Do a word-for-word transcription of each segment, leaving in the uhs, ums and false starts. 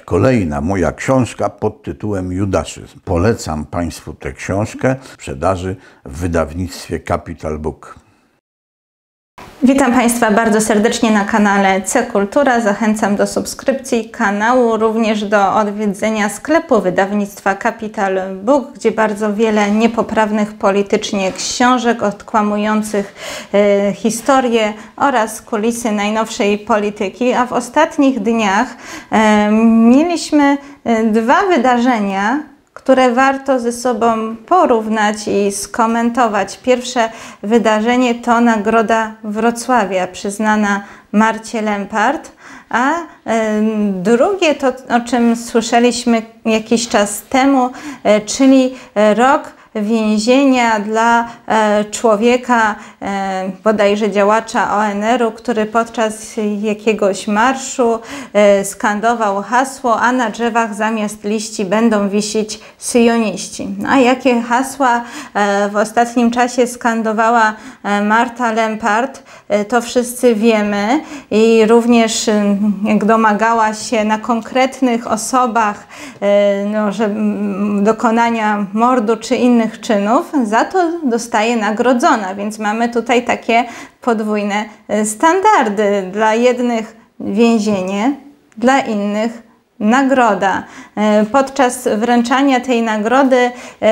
Kolejna moja książka pod tytułem Judaszyzm. Polecam Państwu tę książkę w sprzedaży w wydawnictwie Capital Book. Witam Państwa bardzo serdecznie na kanale C Kultura. Zachęcam do subskrypcji kanału, również do odwiedzenia sklepu wydawnictwa Capital Book, gdzie bardzo wiele niepoprawnych politycznie książek odkłamujących e, historię oraz kulisy najnowszej polityki. A w ostatnich dniach e, mieliśmy e, dwa wydarzenia, które warto ze sobą porównać i skomentować. Pierwsze wydarzenie to Nagroda Wrocławia przyznana Marcie Lempart, a y, drugie to, o czym słyszeliśmy jakiś czas temu, y, czyli rok więzienia dla e, człowieka, e, bodajże działacza O N R u, który podczas jakiegoś marszu e, skandował hasło, a na drzewach zamiast liści będą wisieć syjoniści. A jakie hasła e, w ostatnim czasie skandowała e, Marta Lempart, e, to wszyscy wiemy i również e, jak domagała się na konkretnych osobach e, no, że, m, dokonania mordu czy innych czynów, za to dostaje nagrodzona, więc mamy tutaj takie podwójne standardy. Dla jednych więzienie, dla innych nagroda. Podczas wręczania tej nagrody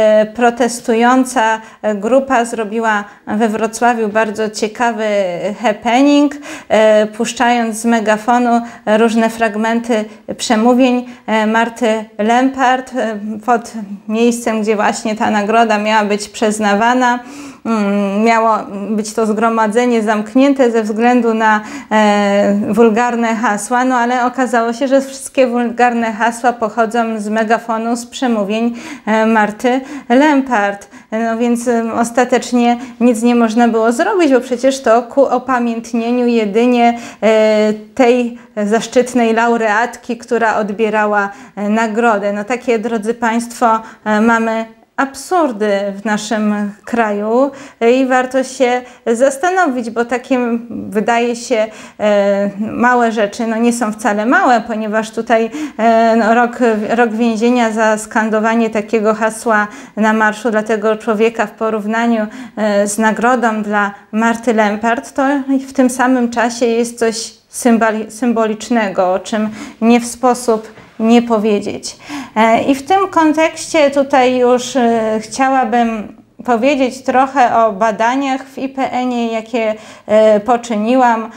protestująca grupa zrobiła we Wrocławiu bardzo ciekawy happening, puszczając z megafonu różne fragmenty przemówień Marty Lempart pod miejscem, gdzie właśnie ta nagroda miała być przyznawana. Miało być to zgromadzenie zamknięte ze względu na e, wulgarne hasła, no ale okazało się, że wszystkie wulgarne hasła pochodzą z megafonu, z przemówień e, Marty Lempart. No więc e, ostatecznie nic nie można było zrobić, bo przecież to ku opamiętnieniu jedynie e, tej zaszczytnej laureatki, która odbierała e, nagrodę. No takie, drodzy Państwo, e, mamy absurdy w naszym kraju i warto się zastanowić, bo takie wydaje się e, małe rzeczy, no nie są wcale małe, ponieważ tutaj e, no, rok, rok więzienia za skandowanie takiego hasła na marszu dla tego człowieka w porównaniu e, z nagrodą dla Marty Lempart, to w tym samym czasie jest coś symboli symbolicznego, o czym nie w sposób nie powiedzieć. I w tym kontekście tutaj już chciałabym powiedzieć trochę o badaniach w I P N ie, jakie poczyniłam,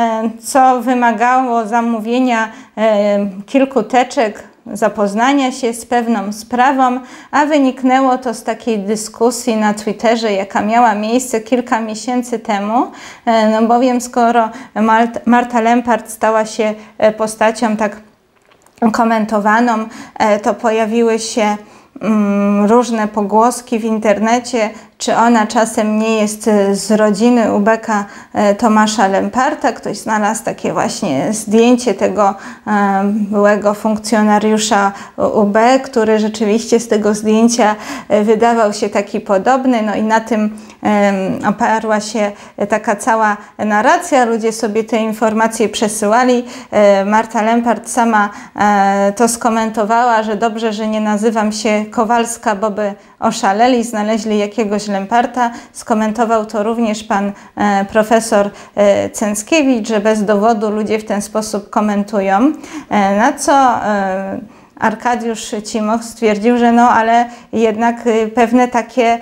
co wymagało zamówienia kilku teczek, zapoznania się z pewną sprawą, a wyniknęło to z takiej dyskusji na Twitterze, jaka miała miejsce kilka miesięcy temu, no bowiem skoro Marta Lempart stała się postacią tak komentowaną, to pojawiły się różne pogłoski w internecie, czy ona czasem nie jest z rodziny ubeka Tomasza Lemparta. Ktoś znalazł takie właśnie zdjęcie tego byłego funkcjonariusza U B, który rzeczywiście z tego zdjęcia wydawał się taki podobny. No i na tym oparła się taka cała narracja. Ludzie sobie te informacje przesyłali. Marta Lempart sama to skomentowała, że dobrze, że nie nazywam się Kowalska, bo by oszaleli, znaleźli jakiegoś Lemparta. Skomentował to również pan e, profesor e, Cęckiewicz, że bez dowodu ludzie w ten sposób komentują. E, na co e, Arkadiusz Cimoch stwierdził, że no ale jednak e, pewne takie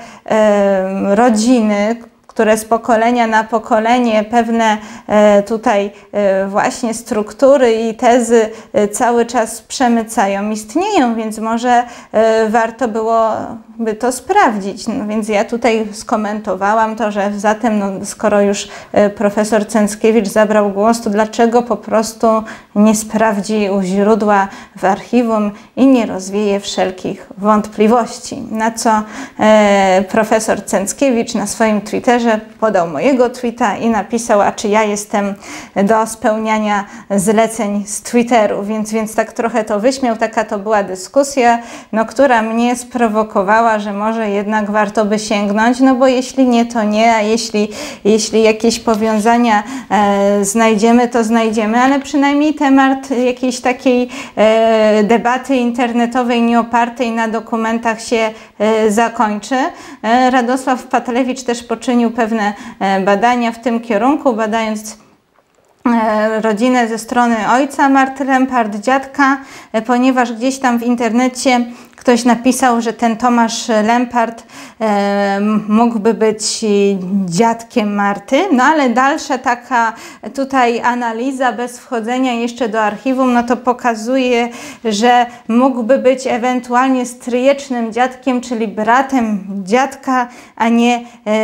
e, rodziny, które z pokolenia na pokolenie pewne e, tutaj e, właśnie struktury i tezy e, cały czas przemycają, istnieją, więc może e, warto byłoby to sprawdzić. No więc ja tutaj skomentowałam to, że zatem no, skoro już e, profesor Cęckiewicz zabrał głos, to dlaczego po prostu nie sprawdzi u źródła w archiwum i nie rozwieje wszelkich wątpliwości. Na co e, profesor Cęckiewicz na swoim Twitterze podał mojego tweeta i napisał, a czy ja jestem do spełniania zleceń z Twitteru, więc, więc tak trochę to wyśmiał, taka to była dyskusja, no, która mnie sprowokowała zdecydowała, że może jednak warto by sięgnąć, no bo jeśli nie, to nie, a jeśli, jeśli jakieś powiązania e, znajdziemy, to znajdziemy, ale przynajmniej temat jakiejś takiej e, debaty internetowej nieopartej na dokumentach się e, zakończy. E, Radosław Patlewicz też poczynił pewne e, badania w tym kierunku, badając rodzinę ze strony ojca Marty Lempart, dziadka, ponieważ gdzieś tam w internecie ktoś napisał, że ten Tomasz Lempart e, mógłby być dziadkiem Marty, no ale dalsza taka tutaj analiza bez wchodzenia jeszcze do archiwum, no to pokazuje, że mógłby być ewentualnie stryjecznym dziadkiem, czyli bratem dziadka, a nie e,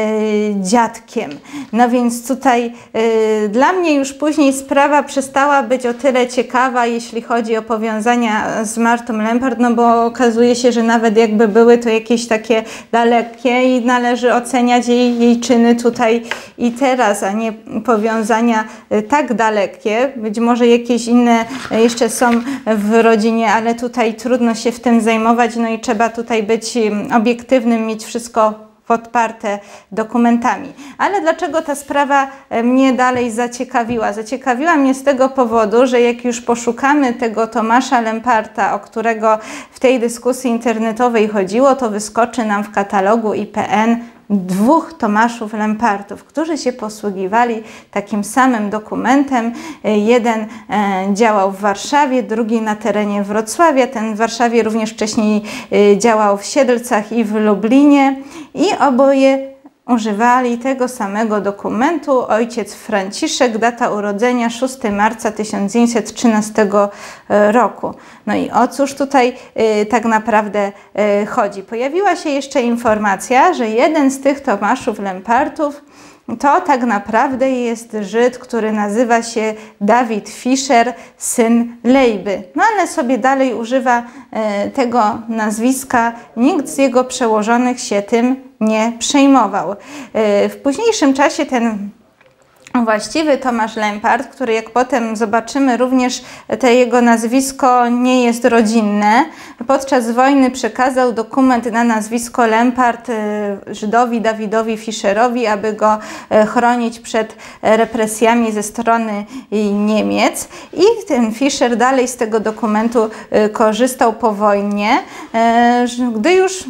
dziadkiem. No więc tutaj e, dla mnie już później sprawa przestała być o tyle ciekawa, jeśli chodzi o powiązania z Martą Lempart, no bo okazuje się, że nawet jakby były to jakieś takie dalekie i należy oceniać jej, jej czyny tutaj i teraz, a nie powiązania tak dalekie. Być może jakieś inne jeszcze są w rodzinie, ale tutaj trudno się w tym zajmować, no i trzeba tutaj być obiektywnym, mieć wszystko podparte dokumentami. Ale dlaczego ta sprawa mnie dalej zaciekawiła? Zaciekawiła mnie z tego powodu, że jak już poszukamy tego Tomasza Lemparta, o którego w tej dyskusji internetowej chodziło, to wyskoczy nam w katalogu I P N dwóch Tomaszów Lempartów, którzy się posługiwali takim samym dokumentem. Jeden działał w Warszawie, drugi na terenie Wrocławia. Ten w Warszawie również wcześniej działał w Siedlcach i w Lublinie i oboje używali tego samego dokumentu. Ojciec Franciszek, data urodzenia szóstego marca tysiąc dziewięćset trzynastego roku. No i o cóż tutaj y, tak naprawdę y, chodzi? Pojawiła się jeszcze informacja, że jeden z tych Tomaszów Lempartów to tak naprawdę jest Żyd, który nazywa się Dawid Fischer, syn Lejby. No ale sobie dalej używa e, tego nazwiska. Nikt z jego przełożonych się tym nie przejmował. E, w późniejszym czasie ten właściwy Tomasz Lempart, który jak potem zobaczymy również te jego nazwisko nie jest rodzinne. Podczas wojny przekazał dokument na nazwisko Lempart Żydowi Dawidowi Fischerowi, aby go chronić przed represjami ze strony Niemiec. I ten Fischer dalej z tego dokumentu korzystał po wojnie, gdy już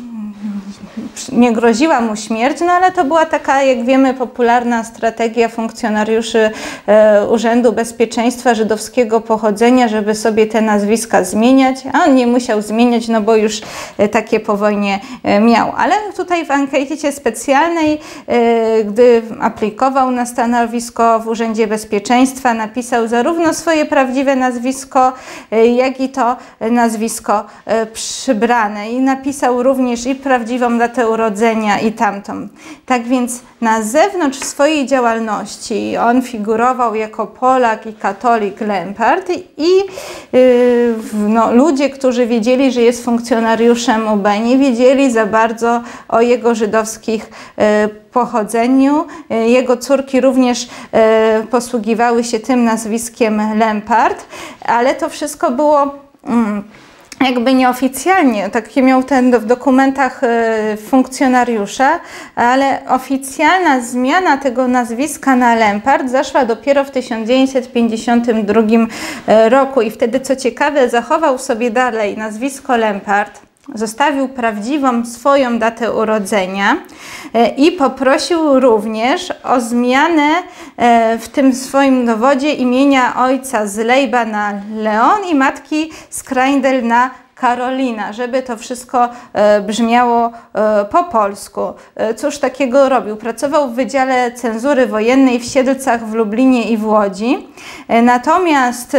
nie groziła mu śmierć, no ale to była taka, jak wiemy, popularna strategia funkcjonariuszy e, Urzędu Bezpieczeństwa żydowskiego pochodzenia, żeby sobie te nazwiska zmieniać, a on nie musiał zmieniać, no bo już e, takie po wojnie e, miał. Ale tutaj w ankiecie specjalnej, e, gdy aplikował na stanowisko w Urzędzie Bezpieczeństwa, napisał zarówno swoje prawdziwe nazwisko, e, jak i to nazwisko e, przybrane i napisał również i prawdziwą datę urodzenia i tamtą. Tak więc na zewnątrz swojej działalności on figurował jako Polak i katolik Lempart i yy, no, ludzie, którzy wiedzieli, że jest funkcjonariuszem U B, nie wiedzieli za bardzo o jego żydowskich yy, pochodzeniu. Jego córki również yy, posługiwały się tym nazwiskiem Lempart, ale to wszystko było yy, jakby nieoficjalnie, takie miał ten w dokumentach funkcjonariusza, ale oficjalna zmiana tego nazwiska na Lempart zaszła dopiero w tysiąc dziewięćset pięćdziesiątym drugim roku i wtedy, co ciekawe, zachował sobie dalej nazwisko Lempart, zostawił prawdziwą swoją datę urodzenia i poprosił również o zmianę w tym swoim dowodzie imienia ojca z Lejba na Leon i matki z Kreindl na Karolina, żeby to wszystko brzmiało po polsku. Cóż takiego robił? Pracował w Wydziale Cenzury Wojennej w Siedlcach, w Lublinie i w Łodzi. Natomiast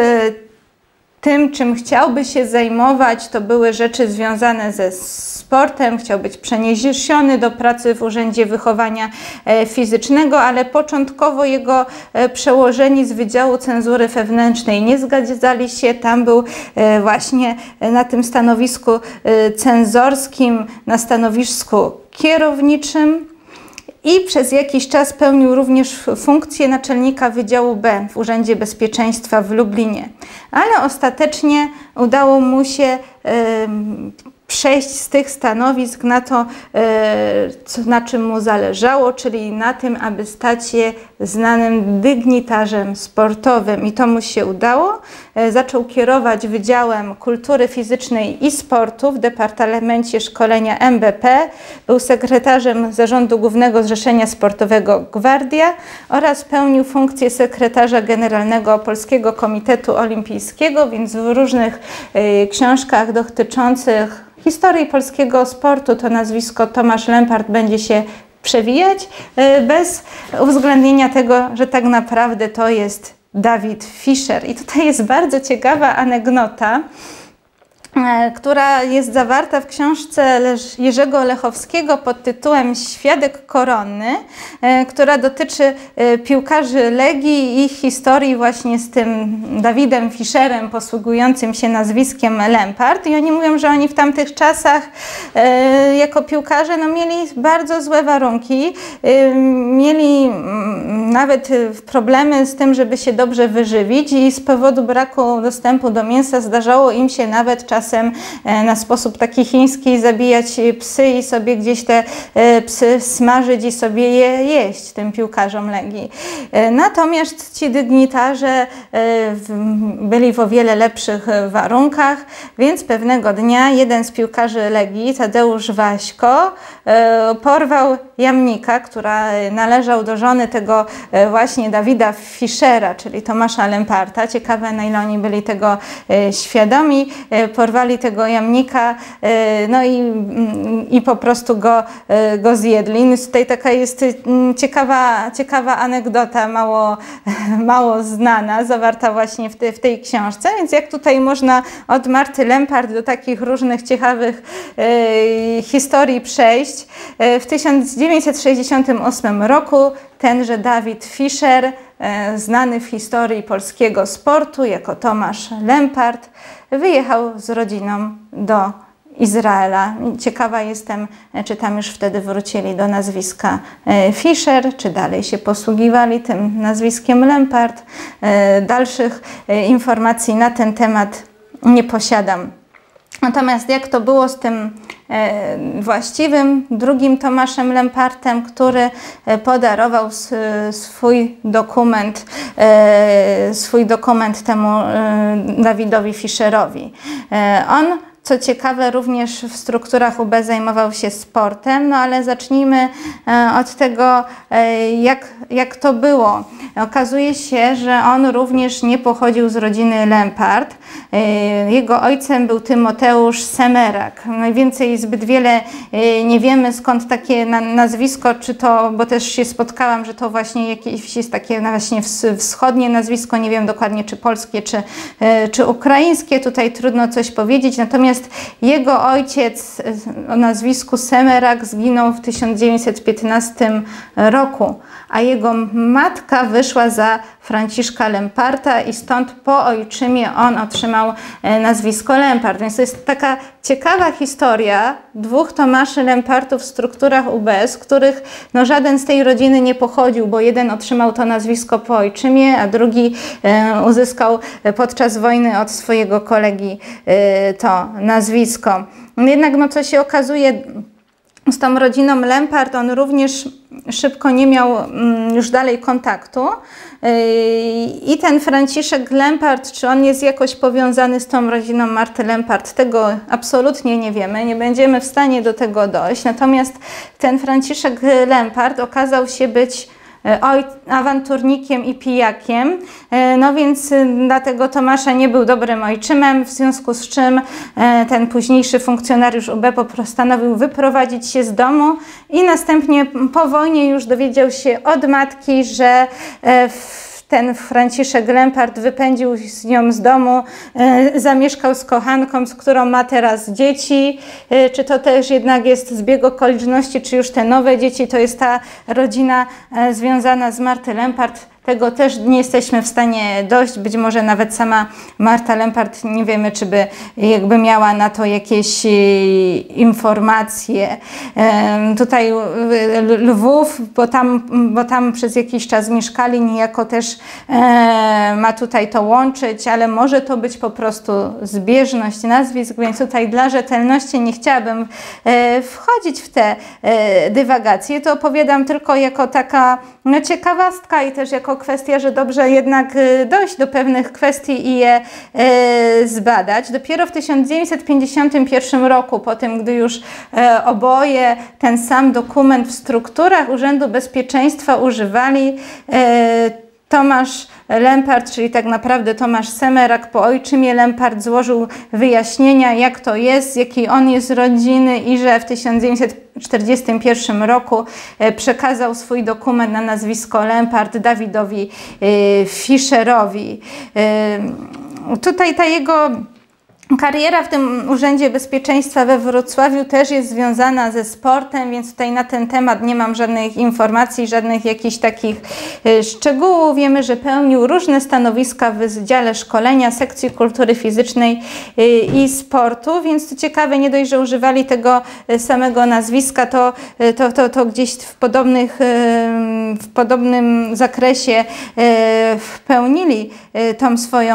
tym, czym chciałby się zajmować, to były rzeczy związane ze sportem, chciał być przeniesiony do pracy w Urzędzie Wychowania Fizycznego, ale początkowo jego przełożeni z Wydziału Cenzury Wewnętrznej nie zgadzali się. Tam był właśnie na tym stanowisku cenzorskim, na stanowisku kierowniczym. I przez jakiś czas pełnił również funkcję naczelnika Wydziału B w Urzędzie Bezpieczeństwa w Lublinie. Ale ostatecznie udało mu się przejść z tych stanowisk na to, co, na czym mu zależało, czyli na tym, aby stać się znanym dygnitarzem sportowym. I to mu się udało. Zaczął kierować Wydziałem Kultury Fizycznej i Sportu w Departamencie Szkolenia M B P. Był sekretarzem Zarządu Głównego Zrzeszenia Sportowego Gwardia oraz pełnił funkcję sekretarza generalnego Polskiego Komitetu Olimpijskiego, więc w różnych książkach dotyczących historii polskiego sportu to nazwisko Tomasz Lempart będzie się przewijać, bez uwzględnienia tego, że tak naprawdę to jest Dawid Fischer. I tutaj jest bardzo ciekawa anegdota, która jest zawarta w książce Jerzego Lechowskiego pod tytułem Świadek Koronny, która dotyczy piłkarzy Legii i ich historii właśnie z tym Dawidem Fischerem posługującym się nazwiskiem Lempart. I oni mówią, że oni w tamtych czasach jako piłkarze no, mieli bardzo złe warunki, mieli nawet problemy z tym, żeby się dobrze wyżywić i z powodu braku dostępu do mięsa zdarzało im się nawet czasem Czasem na sposób taki chiński zabijać psy i sobie gdzieś te psy smażyć i sobie je jeść, tym piłkarzom Legii. Natomiast ci dygnitarze byli w o wiele lepszych warunkach, więc pewnego dnia jeden z piłkarzy Legii, Tadeusz Waśko, porwał jamnika, która należał do żony tego właśnie Dawida Fischera, czyli Tomasza Lemparta. Ciekawe, na ile oni byli tego świadomi. Porwali tego jamnika, no i, i po prostu go, go zjedli. No tutaj taka jest ciekawa, ciekawa anegdota, mało, mało znana, zawarta właśnie w, te, w tej książce. Więc jak tutaj można od Marty Lempart do takich różnych ciekawych e, historii przejść. W tysiąc dziewięćset sześćdziesiątym ósmym roku tenże Dawid Fischer, e, znany w historii polskiego sportu jako Tomasz Lempart, wyjechał z rodziną do Izraela. Ciekawa jestem, czy tam już wtedy wrócili do nazwiska Fischer, czy dalej się posługiwali tym nazwiskiem Lempart. Dalszych informacji na ten temat nie posiadam. Natomiast jak to było z tym właściwym drugim Tomaszem Lempartem, który podarował swój dokument, swój dokument temu Dawidowi Fischerowi. On, co ciekawe, również w strukturach U B zajmował się sportem, no ale zacznijmy od tego, jak, jak to było. Okazuje się, że on również nie pochodził z rodziny Lempart. Jego ojcem był Tymoteusz Semerak. Najwięcej, zbyt wiele nie wiemy, skąd takie nazwisko, czy to, bo też się spotkałam, że to właśnie jakieś jest takie właśnie wschodnie nazwisko, nie wiem dokładnie, czy polskie, czy, czy ukraińskie, tutaj trudno coś powiedzieć. Natomiast jego ojciec o nazwisku Semerak zginął w tysiąc dziewięćset piętnastym roku, a jego matka wyszła za Franciszka Lemparta i stąd po ojczymie on otrzymał nazwisko Lempart. Więc to jest taka ciekawa historia dwóch Tomaszy Lempartów w strukturach U B, z których no, żaden z tej rodziny nie pochodził, bo jeden otrzymał to nazwisko po ojczymie, a drugi e, uzyskał podczas wojny od swojego kolegi e, to nazwisko. Jednak no, co się okazuje, z tą rodziną Lempart on również szybko nie miał już dalej kontaktu i ten Franciszek Lempart, czy on jest jakoś powiązany z tą rodziną Marty Lempart, tego absolutnie nie wiemy, nie będziemy w stanie do tego dojść. Natomiast ten Franciszek Lempart okazał się być oj, awanturnikiem i pijakiem, no więc dla tego Tomasza nie był dobrym ojczymem, w związku z czym ten późniejszy funkcjonariusz U B postanowił wyprowadzić się z domu i następnie po wojnie już dowiedział się od matki, że ten Franciszek Lempart wypędził z nią z domu, e, zamieszkał z kochanką, z którą ma teraz dzieci. E, czy to też jednak jest zbieg okoliczności, czy już te nowe dzieci to jest ta rodzina e, związana z Marty Lempart? tego też nie jesteśmy w stanie dojść. Być może nawet sama Marta Lempart, nie wiemy, czy by jakby miała na to jakieś informacje. Tutaj Lwów, bo tam, bo tam przez jakiś czas mieszkali, niejako też ma tutaj to łączyć, ale może to być po prostu zbieżność nazwisk, więc tutaj dla rzetelności nie chciałabym wchodzić w te dywagacje. To opowiadam tylko jako taka no, ciekawostka i też jako kwestia, że dobrze jednak dojść do pewnych kwestii i je zbadać. Dopiero w tysiąc dziewięćset pięćdziesiątym pierwszym roku, po tym, gdy już oboje ten sam dokument w strukturach Urzędu Bezpieczeństwa używali, Tomasz Lempart, czyli tak naprawdę Tomasz Semerak, po ojczymie Lempart złożył wyjaśnienia, jak to jest, z jakiej on jest rodziny i że w tysiąc dziewięćset czterdziestym pierwszym roku przekazał swój dokument na nazwisko Lempart Dawidowi Fischerowi. Tutaj ta jego kariera w tym Urzędzie Bezpieczeństwa we Wrocławiu też jest związana ze sportem, więc tutaj na ten temat nie mam żadnych informacji, żadnych jakichś takich szczegółów. Wiemy, że pełnił różne stanowiska w Wydziale Szkolenia, Sekcji Kultury Fizycznej i Sportu, więc to ciekawe, nie dość, że używali tego samego nazwiska, to, to, to, to gdzieś w, podobnych, w podobnym zakresie pełnili tą swoją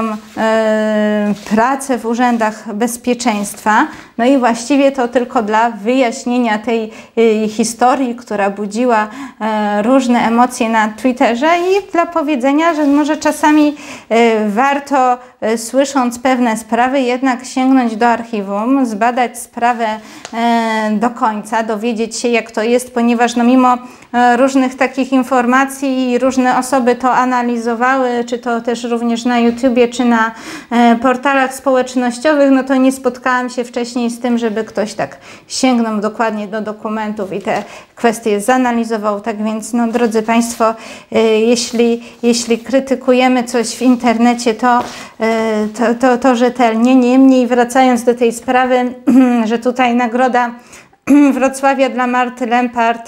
pracę w urzędach bezpieczeństwa. No i właściwie to tylko dla wyjaśnienia tej y, historii, która budziła y, różne emocje na Twitterze i dla powiedzenia, że może czasami y, warto, y, słysząc pewne sprawy, jednak sięgnąć do archiwum, zbadać sprawę y, do końca, dowiedzieć się, jak to jest, ponieważ no mimo y, różnych takich informacji i różne osoby to analizowały, czy to też również na YouTubie, czy na y, portalach społecznościowych, no to nie spotkałam się wcześniej z tym, żeby ktoś tak sięgnął dokładnie do dokumentów i te kwestie zanalizował. Tak więc, no drodzy Państwo, y, jeśli, jeśli krytykujemy coś w internecie, to, y, to, to, to rzetelnie. Niemniej wracając do tej sprawy, że tutaj nagroda Wrocławia dla Marty Lempart,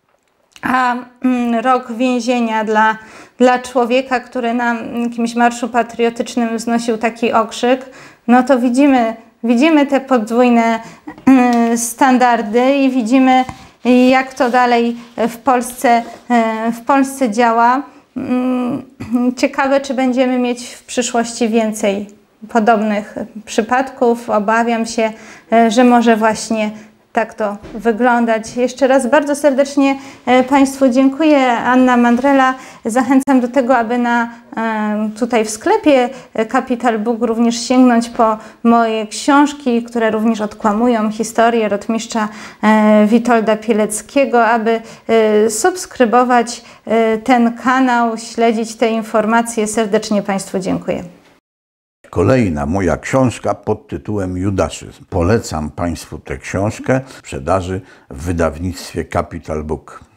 a mm, rok więzienia dla, dla człowieka, który na jakimś marszu patriotycznym wznosił taki okrzyk, no to widzimy, widzimy te podwójne y, standardy i widzimy, jak to dalej w Polsce, y, w Polsce działa. Y, ciekawe, czy będziemy mieć w przyszłości więcej podobnych przypadków. Obawiam się, y, że może właśnie tak to wyglądać. Jeszcze raz bardzo serdecznie Państwu dziękuję. Anna Mandrela. Zachęcam do tego, aby na, tutaj w sklepie Capital Book również sięgnąć po moje książki, które również odkłamują historię rotmistrza Witolda Pileckiego, aby subskrybować ten kanał, śledzić te informacje. Serdecznie Państwu dziękuję. Kolejna moja książka pod tytułem Judaszyzm. Polecam Państwu tę książkę w sprzedaży w wydawnictwie Capital Book.